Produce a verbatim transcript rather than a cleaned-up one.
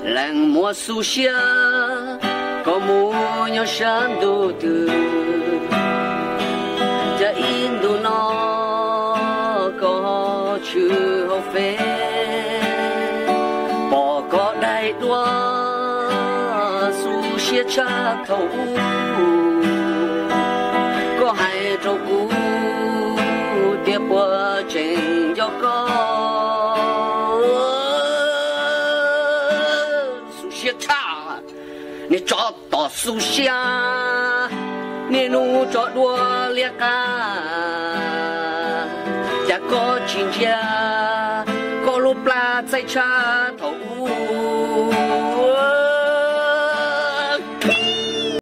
làng mùa su xia có mùa nhau sáng đồ từ cha in đồ nó có chữ hậu phê bỏ có đại đua su xia cha thấu có hai trâu cú tiếp qua trình cho con su xia cha nè cho tỏ su xia nè nu cho đua liệt ca chả có chuyện chia